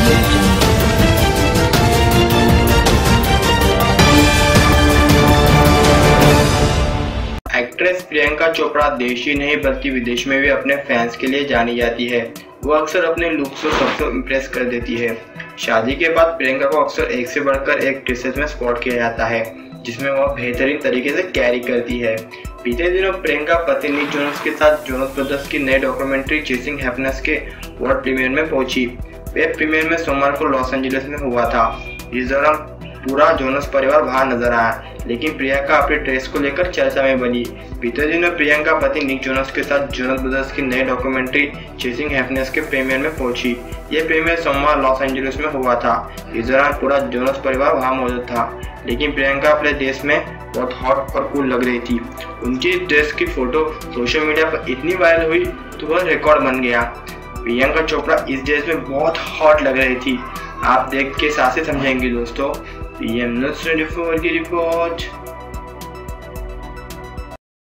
Actress Priyanka Chopra देश ही नहीं बल्कि विदेश में भी अपने फैंस के लिए जानी जाती है। वो अक्सर अपने लुक से सबको इम्प्रेस कर देती है। शादी के बाद प्रियंका को अक्सर एक से बढ़कर एक ड्रेसेस में स्पॉट किया जाता है, जिसमें वह बेहतरीन तरीके से कैरी करती है। बीते दिनों प्रियंका पति निक जोनस के साथ जोनस ब्रदर्स की नई डॉक्यूमेंट्री चेसिंग हैप्पीनेस के वर्ल्ड प्रीमियर में पहुंची। वेब प्रीमियर में सोमवार को लॉस एंजलिस में हुआ था। इस दौरान पूरा जोनस परिवार बाहर नजर आया, लेकिन प्रियंका अपने ड्रेस को लेकर चर्चा में बनी। बीते दिनों प्रियंका पति निक जोनस के साथ जोनस ब्रदर्स की नई डॉक्यूमेंट्री चेसिंग हैप्पीनेस के प्रीमियर में पहुंची। ये प्रीमियर सोमवार लॉस एंजलिस में हुआ था। इस दौरान पूरा जोनस परिवार वहां मौजूद था, लेकिन प्रियंका अपने ड्रेस में बहुत हॉट और कूल लग रही थी। उनकी ड्रेस की फोटो सोशल मीडिया पर इतनी वायरल हुई तो वह रिकॉर्ड बन गया। प्रियंका चोपड़ा इस ड्रेस में बहुत हॉट लग रही थी। आप देख के साथ ही समझेंगे दोस्तों। PM News 24 की रिपोर्ट।